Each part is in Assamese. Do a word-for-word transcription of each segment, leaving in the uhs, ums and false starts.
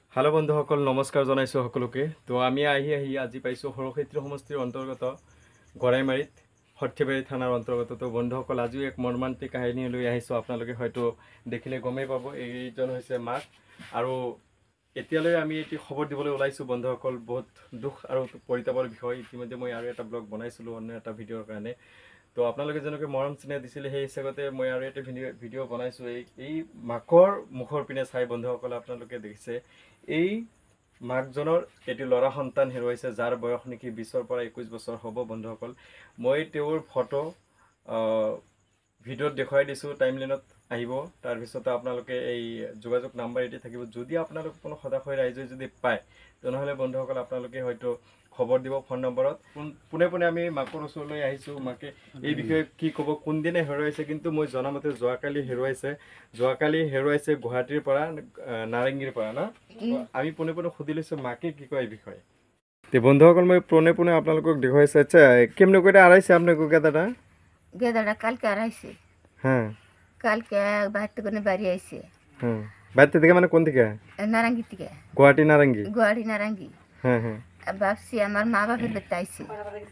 হ্যালো বন্ধুসকল, নমস্কাৰ জনাইছোঁ সকলোকে। তো আমি আহি আহি আজি পাইছোঁ সৰুক্ষেত্ৰী সমষ্টিৰ অন্তৰ্গত গড়াইমাৰীত সৰ্থেবাৰী থানাৰ অন্তৰ্গত। তো বন্ধুসকল, আজিও এক মৰ্মান্তিক কাহিনী লৈ আহিছোঁ। আপোনালোকে হয়তো দেখিলে গমেই পাব এইজন হৈছে মাক। আৰু এতিয়ালৈ আমি এটি খবৰ দিবলৈ ওলাইছোঁ বন্ধুসকল। বহুত দুখ আৰু পৰিতাপৰ বিষয়। ইতিমধ্যে মই আৰু এটা ব্লগ বনাইছিলোঁ অন্য এটা ভিডিঅ'ৰ কাৰণে। তো আপোনালোকে যেনেকৈ মৰম স্নেহ দিছিলে সেই হিচাপতে মই আৰু এটা ভিডিঅ' ভিডিঅ' বনাইছোঁ। এই এই মাকৰ মুখৰ পিনে চাই বন্ধুসকল আপোনালোকে দেখিছে এই মাকজনৰ এটি ল'ৰা সন্তান হেৰুৱাইছে, যাৰ বয়স নেকি বিছৰ পৰা একৈছ বছৰ হ'ব বন্ধুসকল। মই তেওঁৰ ফটো ভিডিঅ'ত দেখুৱাই দিছোঁ, টাইমলাইনত আহিব। তাৰপিছতে আপোনালোকে এই যোগাযোগ নাম্বাৰ এটি থাকিব। যদি আপোনালোক কোনো সদাশয় ৰাইজে যদি পায় তেনেহ'লে বন্ধুসকল আপোনালোকে হয়তো খবৰ দিব ফোন নম্বৰত। পোনে পোনে আমি মাকৰ ওচৰলৈ আহিছোঁ। মাকে এই বিষয়ে কি ক'ব, কোনদিনে হেৰুৱাইছে, কিন্তু মই জনামতে যোৱাকালি হেৰুৱাইছে। যোৱাকালি হেৰুৱাইছে গুৱাহাটীৰ পৰা, নাৰেংগীৰ পৰা না। আমি পোনে পোনে সুধি লৈছোঁ মাকে কি কয় এই বিষয়ে। তে বন্ধুসকল, মই পোনে পোনে আপোনালোকক দেখুৱাইছে। আচ্ছা, কেমনে করে আড়াইছে আপনার গেদাটা? গেদাটা কালকে আড়াইছে। হ্যাঁ, কালকে বাড়িতে করে বাড়ি আইছে। হ্যাঁ, বাড়িতে থেকে মানে কোন থেকে? নারাঙ্গি থেকে। গুয়াহাটি নারেঙ্গি? গুয়াহাটি নারাঙ্গি। হ্যাঁ হ্যাঁ। ভাবছি আমার মা বাপের বাড়িতে আইছে।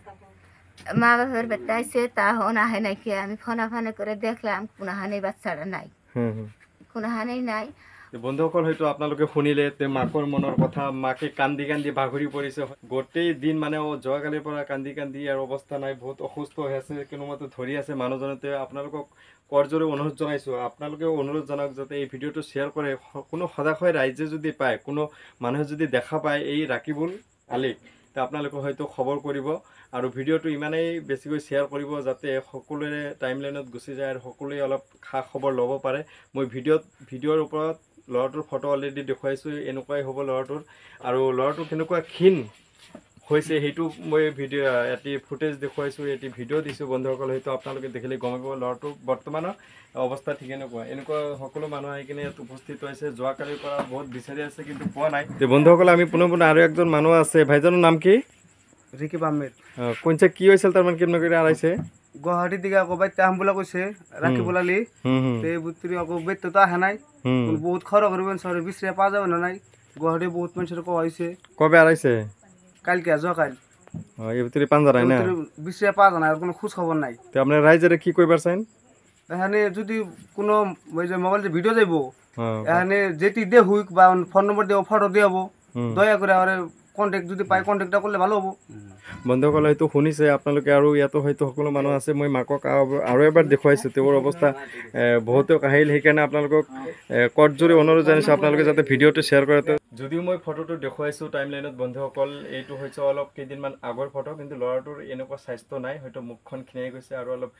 মা বাপের বাড়িতে আইছে, তা হন আহে নাই কে। আমি ফোনা ফানে করে দেখলাম কোনো হানেই বাচ্চাটা নাই। হুম হুম। কোনো হানেই নাই। বন্ধুসকল, হয়তো আপোনালোকে শুনিলে তে মাকৰ মনৰ কথা। মাকে কান্দি কান্দি ভাগৰি পৰিছে গোটেই দিন, মানে যোৱাকালিৰ পৰা কান্দি কান্দি আৰু অৱস্থা নাই, বহুত অসুস্থ হৈ আছে, কোনোমতে ধৰি আছে মানুহজনতে। আপোনালোকক কৰজোৰে অনুৰোধ জনাইছোঁ, আপোনালোকেও অনুৰোধ জনাওক যাতে এই ভিডিঅ'টো শ্বেয়াৰ কৰে। কোনো সদাশয় ৰাইজে যদি পায়, কোনো মানুহে যদি দেখা পায় এই ৰাকিবুল আলীক, তে আপোনালোকে হয়তো খবৰ কৰিব। আৰু ভিডিঅ'টো ইমানেই বেছিকৈ শ্বেয়াৰ কৰিব যাতে সকলোৰে টাইমলাইনত গুচি যায় আৰু সকলোৱে অলপ খা খবৰ ল'ব পাৰে। মই ভিডিঅ'ত ভিডিঅ'ৰ ওপৰত ল'ৰাটোৰ ফটো অলৰেডি দেখুৱাইছোঁ, এনেকুৱাই হ'ব ল'ৰাটোৰ। আৰু ল'ৰাটো কেনেকুৱা ক্ষীণ হৈছে সেইটো মই ভিডিঅ' এটি ফুটেজ দেখুৱাইছোঁ, এটি ভিডিঅ' দিছোঁ বন্ধুসকল। হয়তো আপোনালোকে দেখিলে গম পাব ল'ৰাটো বৰ্তমানৰ অৱস্থা ঠিক এনেকুৱা। এনেকুৱা সকলো মানুহ আহি কিনে ইয়াত উপস্থিত হৈছে। যোৱাকালিৰ পৰা বহুত বিচাৰি আছে কিন্তু পোৱা নাই। বন্ধুসকল, আমি পুনৰ পুনৰ আৰু একজন মানুহ আছে। ভাইজনৰ নাম কি? রিকিব আহমেদ। কোনছে কি হৈছিল তাৰমানে কেমনে করে আড়াইছে? গুৱাহাটী দিকে আকৌ বাইতে আহম বোলা কৈছে রাকিবুল আলী। এই বুত্রি আকৌ বাইতে তো আহে নাই। বহুত খরচ করবেন সরে বিশ্রে পাওয়া যাবে না নাই। গুৱাহাটী বহুত মানুষের কোয়া হয়েছে। কবে আড়াইছে? কালকে যোৱাকাল। এই ভিতরে পাঞ্জা নাই না? বিশ্রে পাওয়া যায় না, আর কোনো খোঁজ খবর নাই। তো আপনার রাইজের কি কইবার চাইন? এখানে যদি কোনো মোবাইল ভিডিও যাইব, এখানে যেটি দে হুইক বা ফোন নম্বর দেব, ফটো দিয়ে দয়া করে আর কন্টেক্ট যদি পাই কন্টেক্টটা করলে ভালো হবো। বন্ধুসকল, হয়তো শুনিছে আপোনালোকে, আৰু ইয়াতো হয়তো সকলো মানুহ আছে। মই মাকক আৰু এবাৰ দেখুৱাইছোঁ, তেওঁৰ অৱস্থা বহুতো কাহিল। সেইকাৰণে আপোনালোকক কৰজোৰে অনুৰোধ জনাইছোঁ আপোনালোকে যাতে ভিডিঅ'টো শ্বেয়াৰ কৰে। যদিও মই ফটোটো দেখুৱাইছোঁ টাইমলাইনত বন্ধুসকল, এইটো হৈছে অলপ কেইদিনমান আগৰ ফটো, কিন্তু ল'ৰাটোৰ এনেকুৱা স্বাস্থ্য নাই। হয়তো মুখখন ক্ষীণাই গৈছে আৰু অলপ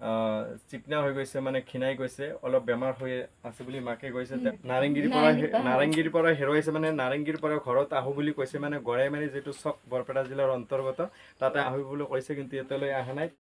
চিকনা হৈ গৈছে, মানে ক্ষীণাই গৈছে, অলপ বেমাৰ হৈ আছে বুলি মাকে কৈছে। নাৰেংগীৰ পৰা নাৰেংগীৰ পৰা হেৰুৱাইছে, মানে নাৰেংগীৰ পৰা ঘৰত আহোঁ বুলি কৈছে, মানে গড়াইমাৰী যিটো চক বৰপেটা জিলাৰ অন্তৰ্গত, তাতে আহিব বুলি কৈছে, কিন্তু এতিয়ালৈ অহা নাই।